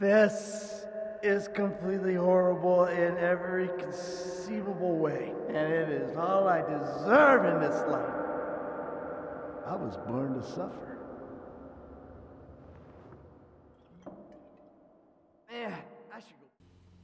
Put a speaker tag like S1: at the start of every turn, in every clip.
S1: This is completely horrible in every conceivable way, and it is all I deserve in this life. I was born to suffer. Man, I should go.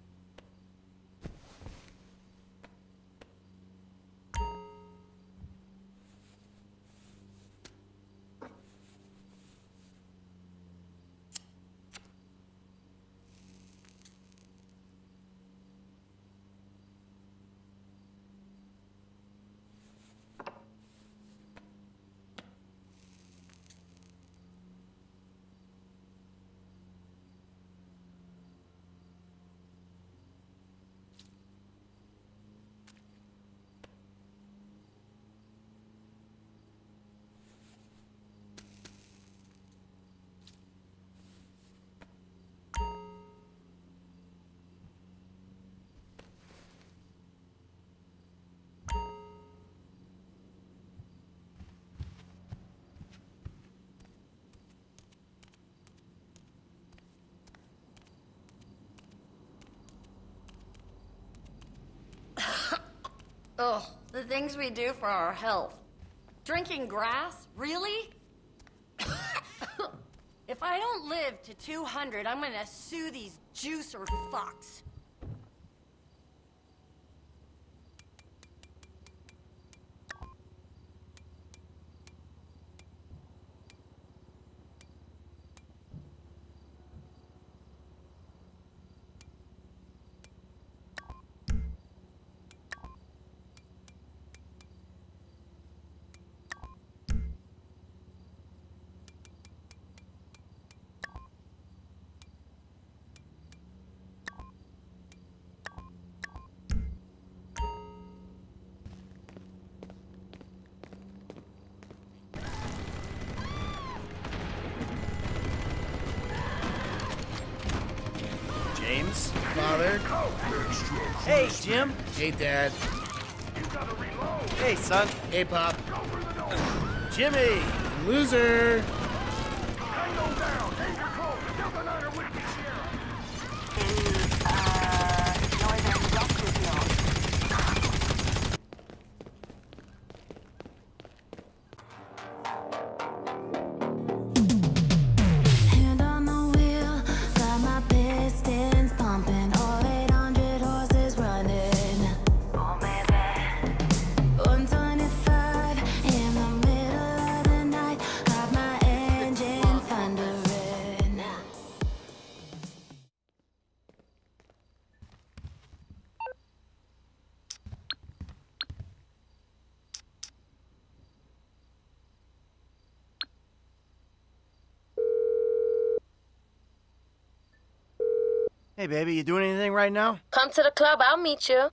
S2: Ugh, the things we do for our health. Drinking grass? Really? If I don't live to 200, I'm gonna sue these juicer fucks.
S3: James?
S4: Father?
S3: Hey, Jim.
S4: Hey, Dad.
S3: Hey, son.
S4: Hey, Pop.
S3: Jimmy.
S4: Loser!
S5: Hand on the wheel, got my pistons pumping, all 800 horses running. Oh, baby. 125 in the middle of the night, got my engine thundering.
S3: Hey, baby, you doing anything right now?
S5: Come to the club, I'll meet you.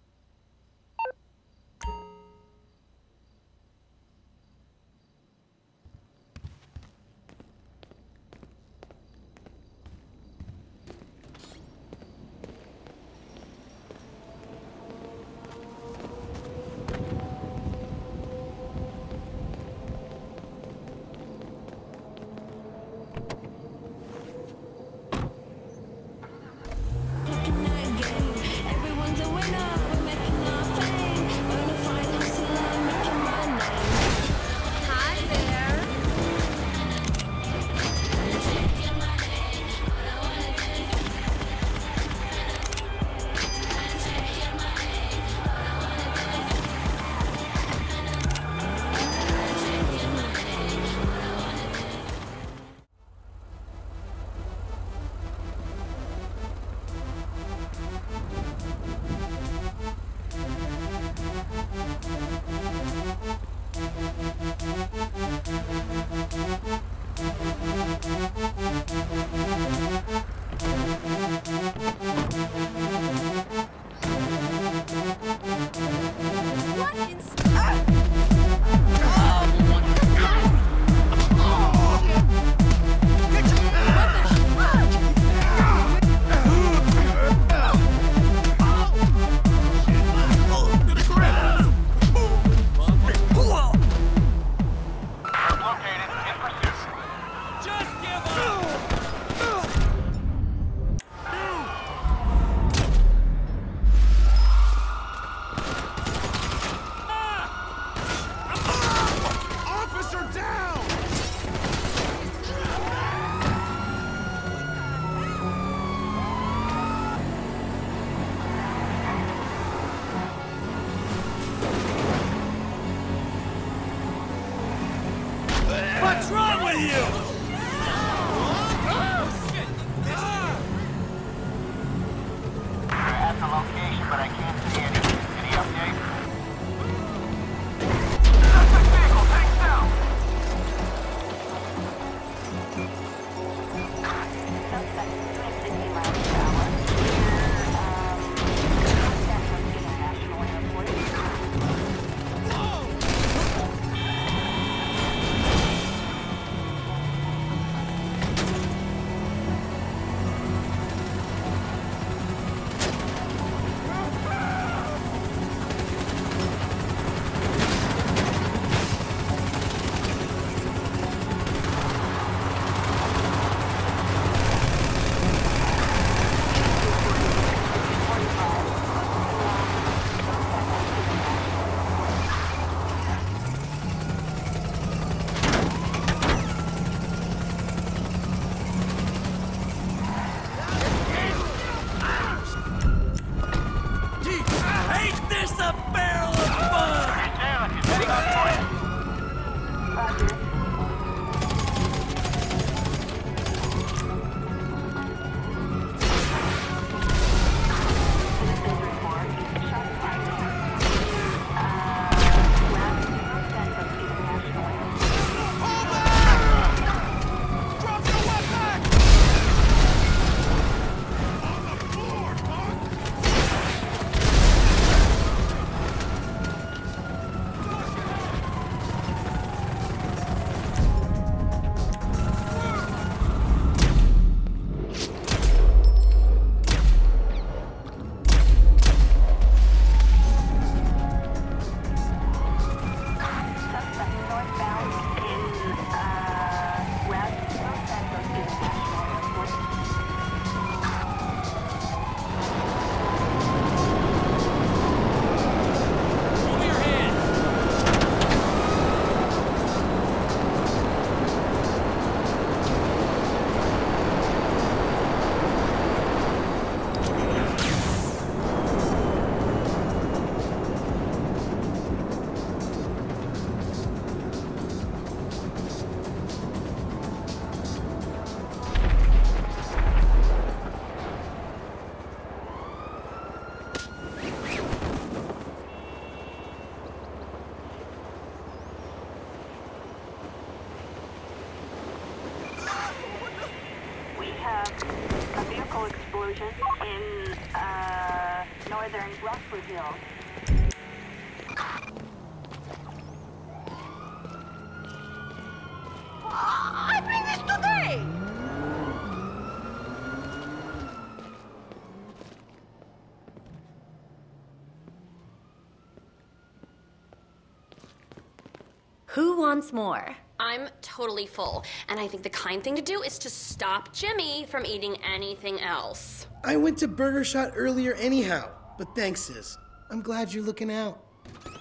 S5: Everyone's a winner.
S4: with you!
S6: At the location, but I can't see any update. Suspect vehicle, tanks down!
S5: Suspect doing 60 miles per hour. San Francisco International Airport.
S3: Ain't this a barrel of fun?
S6: Damn, he's heading on point.
S5: A vehicle explosion in northern Rockfordville.
S2: I bring this today!
S7: Who wants more?
S8: I'm totally full, and I think the kind thing to do is to stop Jimmy from eating anything else.
S4: I went to Burger Shot earlier anyhow, but thanks, sis. I'm glad you're looking out.